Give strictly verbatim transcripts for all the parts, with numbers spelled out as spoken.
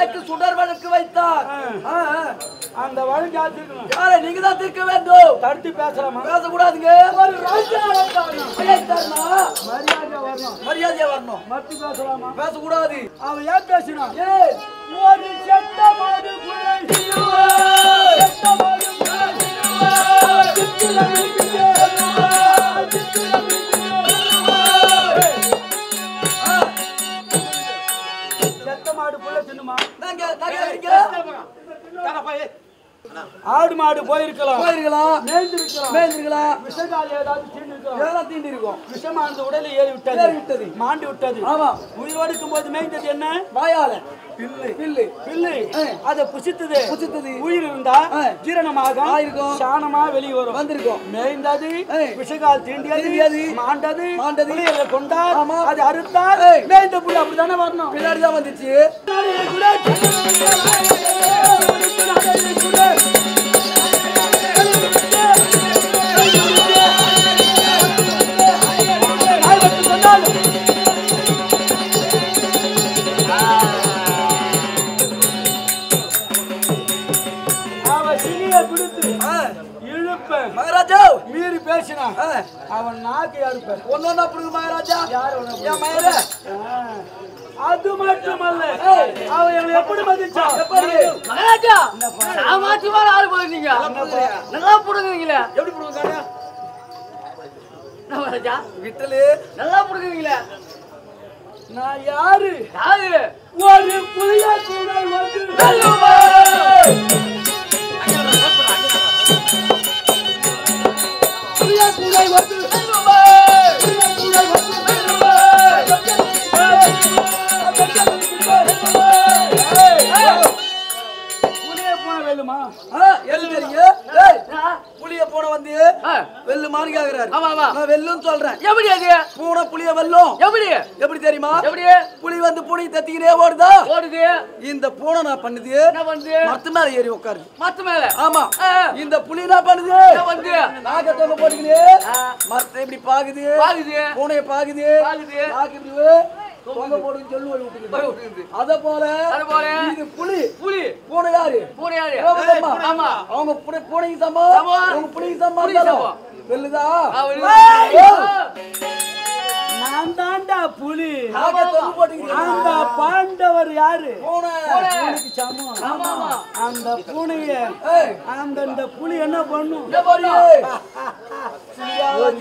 எனக்கு சுடர் வழக்கு வைத்தார். அந்த வழக்கு யார் தீர்க்கணும்? யாரை நீங்க தான் தீர்க்க வேண்டும். தடுத்து பேசலாமா? பேசக்கூடாதுங்க. ஒரு ராஜா மரியாதை வரணும். மரியாதையா வரணும். மத்தி பேசலாமா? பேசக்கூடாது. அவன் ஏன் பேசினான்? ஏ ஒரு செத்த மாடு குலை செத்த மாடு குலை செத்த மாடு புள்ள தின்னுமா? நாங்க நாங்க ஆடு மாடு போயிருக்கலாம், போயிருக்கலாம், மேய்ந்திருக்கலாம், மேய்ந்திருக்கலாம். விஷகால் ஏதாவது தீண்டிருக்கலாம், ஏதாவது தீண்டி இருக்கும். விஷமானது உடலை ஏறி விட்டது, ஏறி விட்டது, மாண்டு விட்டது. ஆமா. உயிரோடு இருக்கும் போது மேய்ந்தது என்ன? வாயால பில்லு. பில்லு பில்லு அதை புசித்தது. புசித்தது. உயிர் இருந்தா ஜீரணமாக ஆயிருக்கும், சாணமா வெளியே வரும், வந்திருக்கும். மேய்ந்தது விஷகால் தீண்டியது, மாண்டது மாண்டது புளியலை கொண்டார், அது அறுத்தார், மேய்ந்த புள்ளி அப்படித்தானே வரணும். பின்னாடிதான் வந்துச்சு. மகாராஜா மீறி பேசினா அவன் நாக்கு யாருப்ப ஒன்னொன்னா புடுங்க மகாராஜா. அது மட்டுமல்ல, அவன் எங்களை எப்படி மதிச்சான்? மகாராஜா சாமாத்தியமான ஆளு போயிருந்தீங்க, நல்லா புடுங்குறீங்களே. எப்படி புடுங்க மகாராஜா? விட்டலு நல்லா புடுங்குறீங்களே. நான் யாரு? யாரு? ஒரு புளியா கூட வந்து புளியா கூட வந்து புளிய போன வெல்லுமா? புளிய போன வந்து வெல்லுமான்னு கேக்குறாரு. ஆமா ஆமா, நான் வெல்லுன்னு சொல்றேன். எப்படி அது? பூனை புளிய வெல்லும். எப்படி எப்படி தெரியுமா? எப்படி? புலி வந்து பூனை தத்திக்கினே ஓடுதா? ஓடுது. இந்த பூனை நான் பண்ணுது என்ன பண்ணுது? மரத்து மேல ஏறி உட்காருது. மரத்து மேல? ஆமா. இந்த புலி என்ன பண்ணுது? என்ன பண்ணுது? நாக்க தொங்க போட்டுக்கினே மரத்தை இப்படி பாக்குது, பாக்குது, பூனைய பாக்குது, பாக்குது, நாக்கு இப்படி தொங்க போடுன்னு சொல்லி விட்டுக்குது. அத போல அது போல இது புலி. புலி பூனை யாரு? பூனை யாரு? ஆமா. அவங்க பூனைக்கு சமம், அவங்க புலிக்கு சமம். வெல்லுதா? நான் தாண்டா புலி. நாக்க தொங்க போட்டுக்கிது. அந்த பாண்டவர் யாரு? பூனை. பூனைக்கு சமம். அந்த பூனைய அந்த இந்த புலி என்ன பண்ணும்?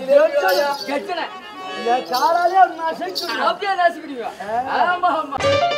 கெட்டன காலாலே நசுக்கிடுவோம். அப்படியே நசுக்கிடுவா. ஆமா ஆமா.